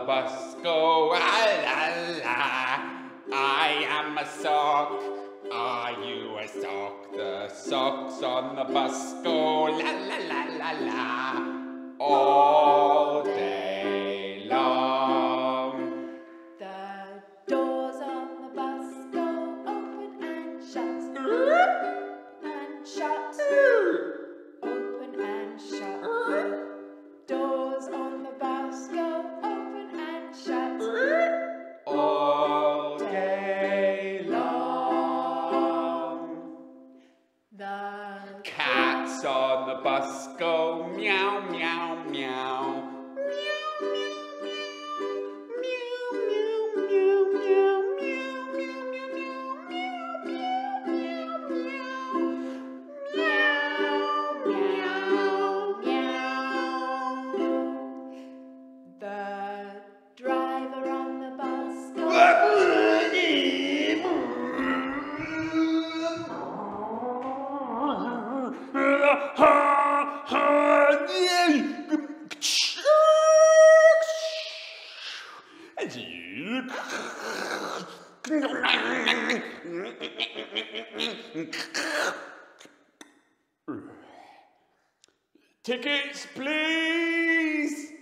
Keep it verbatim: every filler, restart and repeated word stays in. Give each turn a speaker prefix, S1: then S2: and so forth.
S1: bus go, ah, la, la. I am a sock, are you a sock? The socks on the bus go, la, la, la, la, la, all day long.
S2: The doors on the bus go open and shut, and shut, open and shut. Doors on the bus go open and shut,
S1: all day long.
S2: The
S1: Cats on the bus go meow, meow, meow.
S2: The driver on the bus goes
S1: Tickets, please.